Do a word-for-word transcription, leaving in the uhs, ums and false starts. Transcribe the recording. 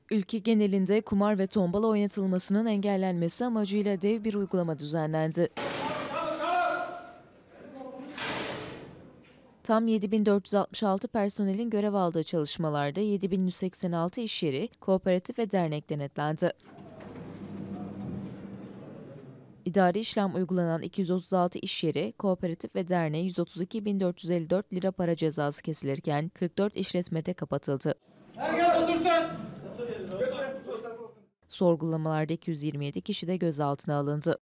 Ülke genelinde kumar ve tombala oynatılmasının engellenmesi amacıyla dev bir uygulama düzenlendi. Tam yedi bin dört yüz altmış altı personelin görev aldığı çalışmalarda yedi bin yüz seksen altı iş yeri, kooperatif ve dernek denetlendi. İdari işlem uygulanan iki yüz otuz altı iş yeri, kooperatif ve derneğe yüz otuz iki bin dört yüz elli dört lira para cezası kesilirken kırk dört işletmede kapatıldı. Herkes otursun. Sorgulamalarda iki yüz yirmi yedi kişi de gözaltına alındı.